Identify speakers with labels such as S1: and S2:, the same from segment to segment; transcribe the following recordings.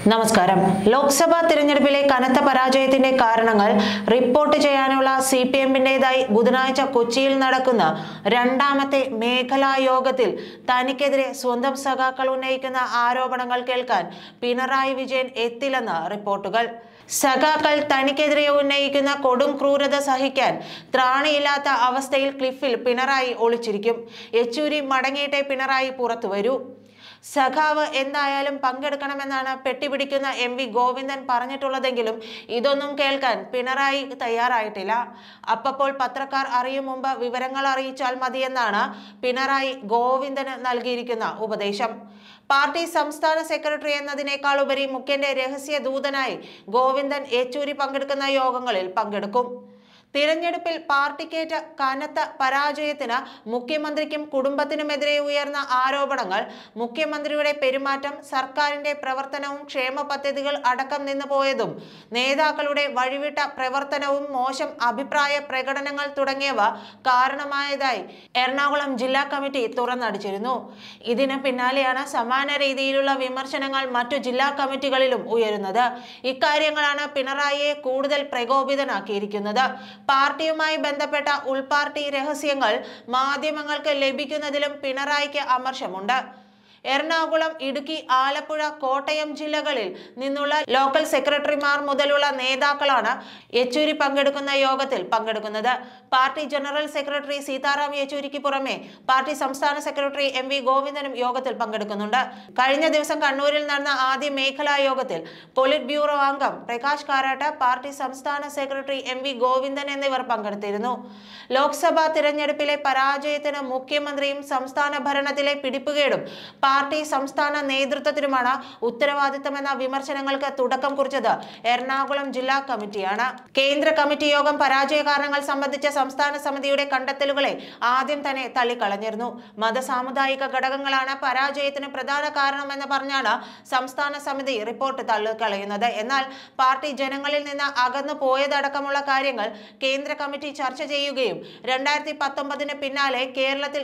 S1: നമസ്കാരം. ലോക്സഭാ തിരഞ്ഞെടുപ്പിലെ കനത്ത പരാജയത്തിന്റെ കാരണങ്ങൾ റിപ്പോർട്ട് ചെയ്യാനുള്ള സിപിഎമ്മിന്റേതായി ബുധനാഴ്ച കൊച്ചിയിൽ നടക്കുന്ന രണ്ടാമത്തെ മേഖലാ യോഗത്തിൽ തനിക്കെതിരെ സ്വന്തം സഖാക്കൾ ഉന്നയിക്കുന്ന ആരോപണങ്ങൾ കേൾക്കാൻ പിണറായി വിജയൻ എത്തില്ലെന്ന് റിപ്പോർട്ടുകൾ. സഖാക്കൾ തനിക്കെതിരെ ഉന്നയിക്കുന്ന കൊടും ക്രൂരത സഹിക്കാൻ ത്രാണിയില്ലാത്ത അവസ്ഥയിൽ ക്ലിഫിൽ പിണറായി ഒളിച്ചിരിക്കും. യെച്ചൂരി മടങ്ങിയിട്ടേ പിണറായി പുറത്തുവരൂ. സഖാവ് എന്തായാലും പങ്കെടുക്കണമെന്നാണ് പെട്ടിപിടിക്കുന്ന MV ഗോവിന്ദൻ പറഞ്ഞിട്ടുള്ളതെങ്കിലും ഇതൊന്നും കേൾക്കാൻ പിണറായി തയ്യാറായിട്ടില്ല. അപ്പോൾ പത്രക്കാർ അറിയും മുമ്പ് വിവരങ്ങൾ അറിയിച്ചാൽ മതിയെന്നാണ് പിണറായി ഗോവിന്ദന് നൽകിയിരിക്കുന്ന ഉപദേശം. പാർട്ടി സംസ്ഥാന സെക്രട്ടറി എന്നതിനേക്കാൾ ഉപരി മുഖ്യന്റെ രഹസ്യ ദൂതനായി ഗോവിന്ദൻ യെച്ചൂരി പങ്കെടുക്കുന്ന യോഗങ്ങളിൽ പങ്കെടുക്കും. തിരഞ്ഞെടുപ്പിൽ പാർട്ടിക്കേറ്റ കനത്ത പരാജയത്തിന് മുഖ്യമന്ത്രിക്കും കുടുംബത്തിനുമെതിരെ ഉയർന്ന ആരോപണങ്ങൾ, മുഖ്യമന്ത്രിയുടെ പെരുമാറ്റം, സർക്കാരിന്റെ പ്രവർത്തനവും ക്ഷേമ പദ്ധതികൾ അടക്കം നിന്നുപോയതും, നേതാക്കളുടെ വഴിവിട്ട പ്രവർത്തനവും മോശം അഭിപ്രായ പ്രകടനങ്ങൾ തുടങ്ങിയവ കാരണമായതായി എറണാകുളം ജില്ലാ കമ്മിറ്റി തുറന്നടിച്ചിരുന്നു. ഇതിന് പിന്നാലെയാണ് സമാന രീതിയിലുള്ള വിമർശനങ്ങൾ മറ്റു ജില്ലാ കമ്മിറ്റികളിലും ഉയരുന്നത്. ഇക്കാര്യങ്ങളാണ് പിണറായിയെ കൂടുതൽ പ്രകോപിതനാക്കിയിരിക്കുന്നത്. പാർട്ടിയുമായി ബന്ധപ്പെട്ട ഉൾപാർട്ടി രഹസ്യങ്ങൾ മാധ്യമങ്ങൾക്ക് ലഭിക്കുന്നതിലും പിണറായിക്ക് അമർഷമുണ്ട്. എറണാകുളം, ഇടുക്കി, ആലപ്പുഴ, കോട്ടയം ജില്ലകളിൽ നിന്നുള്ള ലോക്കൽ സെക്രട്ടറിമാർ മുതലുള്ള നേതാക്കളാണ് യെച്ചൂരി പങ്കെടുക്കുന്ന യോഗത്തിൽ പങ്കെടുക്കുന്നത്. പാർട്ടി ജനറൽ സെക്രട്ടറി സീതാറാം യെച്ചൂരിക്ക് പുറമെ പാർട്ടി സംസ്ഥാന സെക്രട്ടറി MV ഗോവിന്ദനും യോഗത്തിൽ പങ്കെടുക്കുന്നുണ്ട്. കഴിഞ്ഞ ദിവസം കണ്ണൂരിൽ നടന്ന ആദ്യ മേഖലാ യോഗത്തിൽ പോളിറ്റ് ബ്യൂറോ അംഗം പ്രകാശ് കാരാട്ട്, പാർട്ടി സംസ്ഥാന സെക്രട്ടറി MV ഗോവിന്ദൻ എന്നിവർ പങ്കെടുത്തിരുന്നു. ലോക്സഭാ തിരഞ്ഞെടുപ്പിലെ പരാജയത്തിന് മുഖ്യമന്ത്രിയും സംസ്ഥാന ഭരണത്തിലെ പിടിപ്പുകേടും പാർട്ടി സംസ്ഥാന നേതൃത്വത്തിനുമാണ് ഉത്തരവാദിത്തമെന്ന വിമർശനങ്ങൾക്ക് തുടക്കം കുറിച്ചത് എറണാകുളം ജില്ലാ കമ്മിറ്റിയാണ്. കേന്ദ്ര കമ്മിറ്റി യോഗം പരാജയ കാരണങ്ങൾ സംബന്ധിച്ച സംസ്ഥാന സമിതിയുടെ കണ്ടെത്തലുകളെ ആദ്യം തന്നെ തള്ളിക്കളഞ്ഞിരുന്നു. മതസാമുദായിക ഘടകങ്ങളാണ് പരാജയത്തിന് പ്രധാന കാരണമെന്ന് പറഞ്ഞാണ് സംസ്ഥാന സമിതി റിപ്പോർട്ട് തള്ളിക്കളയുന്നത്. എന്നാൽ പാർട്ടി ജനങ്ങളിൽ നിന്ന് അകന്നു പോയതടക്കമുള്ള കാര്യങ്ങൾ കേന്ദ്ര കമ്മിറ്റി ചർച്ച ചെയ്യുകയും 2019 പിന്നാലെ കേരളത്തിൽ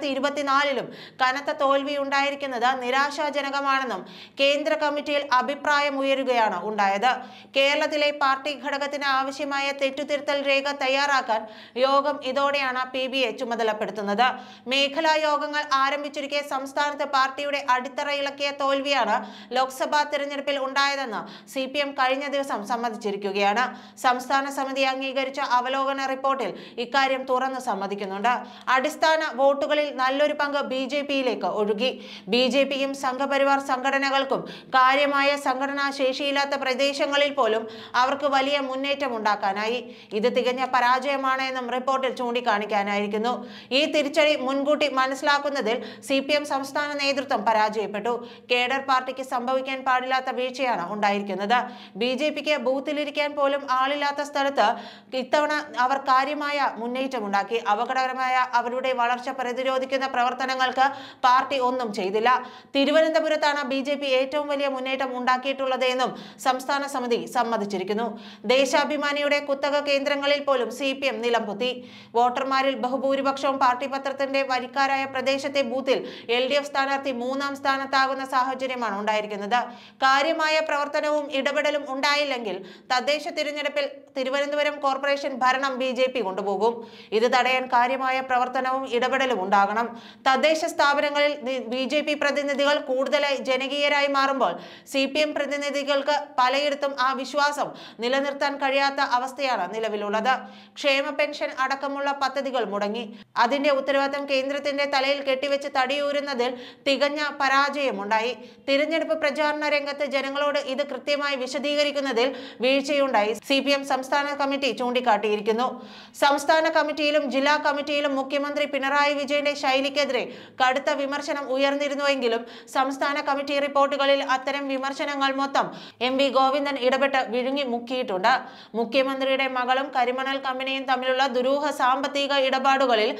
S1: 2024 കനത്ത തോൽവി ഉണ്ടായിരിക്കുന്നത് നിരാശാജനകമാണെന്നും കേന്ദ്ര കമ്മിറ്റിയിൽ അഭിപ്രായം ഉയരുകയാണ് ഉണ്ടായത്. കേരളത്തിലെ പാർട്ടി ഘടകത്തിന് ആവശ്യമായ തെറ്റുതിരുത്തൽ രേഖ തയ്യാറാക്കാൻ യോഗം ഇതോടെയാണ് PBയെ ചുമതലപ്പെടുത്തുന്നത്. മേഖലാ യോഗങ്ങൾ ആരംഭിച്ചിരിക്കെ സംസ്ഥാനത്ത് പാർട്ടിയുടെ അടിത്തറ ഇളക്കിയ തോൽവിയാണ് ലോക്സഭാ തിരഞ്ഞെടുപ്പിൽ ഉണ്ടായതെന്ന് CPM കഴിഞ്ഞ ദിവസം സമ്മതിച്ചിരിക്കുകയാണ്. സംസ്ഥാന സമിതി അംഗീകരിച്ച അവലോകന റിപ്പോർട്ടിൽ ഇക്കാര്യം തുറന്നു സമ്മതിക്കുന്നുണ്ട്. അടിസ്ഥാന വോട്ടുകളിൽ നല്ലൊരു പങ്ക് BJPയിലേക്ക് ഒഴുകി. BJPയും സംഘപരിവാർ സംഘടനകൾക്കും കാര്യമായ സംഘടനാ ശേഷിയില്ലാത്ത പ്രദേശങ്ങളിൽ പോലും അവർക്ക് വലിയ മുന്നേറ്റം ഉണ്ടാക്കാനായി. ഇത് തികഞ്ഞ പരാജയമാണ് എന്നും റിപ്പോർട്ടിൽ ചൂണ്ടിക്കാണിക്കാനായിരിക്കുന്നു. ഈ തിരിച്ചടി മുൻകൂട്ടി മനസ്സിലാക്കുന്നതിൽ CPM സംസ്ഥാന നേതൃത്വം പരാജയപ്പെട്ടു. കേഡർ പാർട്ടിക്ക് സംഭവിക്കാൻ പാടില്ലാത്ത വീഴ്ചയാണ് ഉണ്ടായിരിക്കുന്നത്. BJPക്ക് ബൂത്തിലിരിക്കാൻ പോലും ആളില്ലാത്ത സ്ഥലത്ത് ഇത്തവണ അവർ കാര്യമായ മുന്നേറ്റമുണ്ടാക്കി. അപകടകരമായ അവരുടെ വളർച്ച പ്രതിരോധിക്കുന്ന പ്രവർത്തനങ്ങൾക്ക് പാർട്ടി ഒന്നും ചെയ്തില്ല. തിരുവനന്തപുരത്താണ് BJP ഏറ്റവും വലിയ മുന്നേറ്റം ഉണ്ടാക്കിയിട്ടുള്ളത് എന്നും സംസ്ഥാന സമിതി സമ്മതിച്ചിരിക്കുന്നു. ദേശാഭിമാനിയുടെ കുത്തക കേന്ദ്രങ്ങളിൽ പോലും CPM നിലംപൊത്തി. വോട്ടർമാരിൽ ബഹുഭൂരിപക്ഷവും പാർട്ടി പത്രത്തിന്റെ വരിക്കാരായ പ്രദേശത്തെ ബൂത്തിൽ LDF സ്ഥാനാർത്ഥി 3ാം സ്ഥാനത്താകുന്ന സാഹചര്യമാണ് ഉണ്ടായിരിക്കുന്നത്. കാര്യമായ പ്രവർത്തനവും ഇടപെടലും ഉണ്ടായില്ലെങ്കിൽ തദ്ദേശ തിരഞ്ഞെടുപ്പിൽ തിരുവനന്തപുരം കോർപ്പറേഷൻ ഭരണം BJP കൊണ്ടുപോകും. ഇത് തടയാൻ കാര്യമായ പ്രവർത്തനവും ഇടപെടലും ഉണ്ടാകണം. തദ്ദേശ സ്ഥാപനങ്ങളിൽ BJP പ്രതിനിധികൾ കൂടുതലായി ജനകീയരായി മാറുമ്പോൾ CPM പ്രതിനിധികൾക്ക് പലയിടത്തും ആ വിശ്വാസം നിലനിർത്താൻ കഴിയാത്ത അവസ്ഥയാണ് നിലവിലുള്ളത്. ക്ഷേമ പെൻഷൻ അടക്കമുള്ള പദ്ധതികൾ മുടങ്ങി. അതിന്റെ ഉത്തരവാദിത്തം കേന്ദ്രത്തിന്റെ തലയിൽ കെട്ടിവെച്ച് തടിയൂരുന്നതിൽ തികഞ്ഞ പരാജയമുണ്ടായി. തിരഞ്ഞെടുപ്പ് പ്രചാരണ രംഗത്ത് ജനങ്ങളോട് ഇത് കൃത്യമായി വിശദീകരിക്കുന്നതിൽ വീഴ്ചയുണ്ടായി CPM സംസ്ഥാന കമ്മിറ്റി ചൂണ്ടിക്കാട്ടിയിരിക്കുന്നു. സംസ്ഥാന കമ്മിറ്റിയിലും ജില്ലാ കമ്മിറ്റിയിലും മുഖ്യമന്ത്രി പിണറായി വിജയന്റെ ശൈലിക്കെതിരെ കടുത്ത വിമർശനം ഉയർന്നിരുന്നുവെങ്കിലും സംസ്ഥാന കമ്മിറ്റി റിപ്പോർട്ടുകളിൽ അത്തരം വിമർശനങ്ങൾ മൊത്തം MV ഗോവിന്ദൻ ഇടപെട്ട് വിഴുങ്ങി മുക്കിയിട്ടുണ്ട്. മുഖ്യമന്ത്രിയുടെ മകളും കരിമണൽ കമ്പനിയും തമ്മിലുള്ള ദുരൂഹ സാമ്പത്തിക ഇടപാടുകളിൽ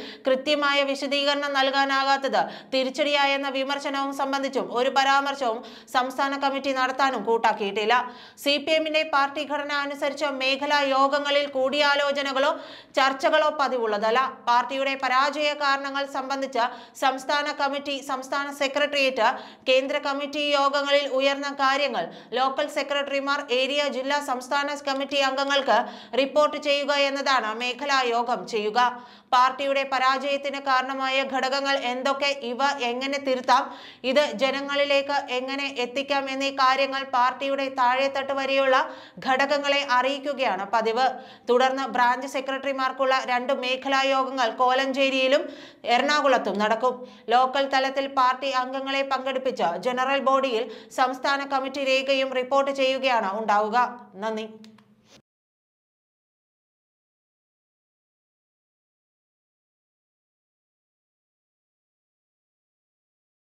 S1: കൃത്യമായ വിശദീകരണം നൽകാനാകാത്തത് തിരിച്ചടിയായെന്ന വിമർശനവും സംബന്ധിച്ചും ഒരു പരാമർശവും സംസ്ഥാന കമ്മിറ്റി നടത്താനും കൂട്ടാക്കിയിട്ടില്ല. CPMന്റെ പാർട്ടി ഘടന അനുസരിച്ച് മേഖലാ യോഗങ്ങളിൽ കൂടിയാലോചനകളോ ചർച്ചകളോ പതിവുള്ളതല്ല. പാർട്ടിയുടെ പരാജയ കാരണങ്ങൾ സംബന്ധിച്ച് സംസ്ഥാന കമ്മിറ്റി, സംസ്ഥാന സെക്രട്ടേറിയറ്റ്, കേന്ദ്ര കമ്മിറ്റി യോഗങ്ങളിൽ ഉയർന്ന കാര്യങ്ങൾ ലോക്കൽ സെക്രട്ടറിമാർ, ഏരിയ, ജില്ലാ, സംസ്ഥാന കമ്മിറ്റി അംഗങ്ങൾക്ക് റിപ്പോർട്ട് ചെയ്യുക എന്നതാണ് മേഖലാ യോഗം ചെയ്യുക. പാർട്ടിയുടെ പരാജയത്തിന് കാരണമായ ഘടകങ്ങൾ എന്തൊക്കെ, ഇവ എങ്ങനെ തിരുത്താം, ഇത് ജനങ്ങളിലേക്ക് എങ്ങനെ എത്തിക്കാം എന്നീ കാര്യങ്ങൾ പാർട്ടിയുടെ താഴെത്തട്ട് വരെയുള്ള ഘടകങ്ങളെ അറിയിക്കുകയാണ് പതിവ്. തുടർന്ന് ബ്രാഞ്ച് സെക്രട്ടറിമാർക്കുള്ള 2 മേഖലാ യോഗങ്ങൾ കോലഞ്ചേരിയിലും എറണാകുളത്തും നടക്കും. ലോക്കൽ തലത്തിൽ പാർട്ടി അംഗങ്ങളെ പങ്കെടുപ്പിച്ച് ജനറൽ ബോഡിയിൽ സംസ്ഥാന കമ്മിറ്റി രേഖയും റിപ്പോർട്ട് ചെയ്യുകയാണ് ഉണ്ടാവുക. നന്ദി.